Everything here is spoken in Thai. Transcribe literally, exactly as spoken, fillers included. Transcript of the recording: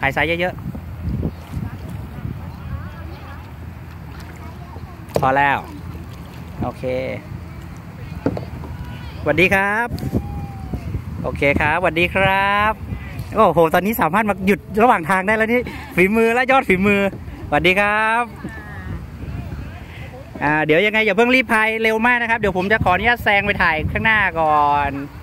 ถ่ายไซส์เยอะๆพอแล้วโอเคสวัสดีครับโอเคครับสวัสดีครับโอ้โหตอนนี้สามารถมาหยุดระหว่างทางได้แล้วนี่ฝีมือและยอดฝีมือสวัสดีครับอ่าเดี๋ยวยังไงอย่าเพิ่งรีบพายเร็วมากนะครับเดี๋ยวผมจะขออนุญาตแซงไปถ่ายข้างหน้าก่อน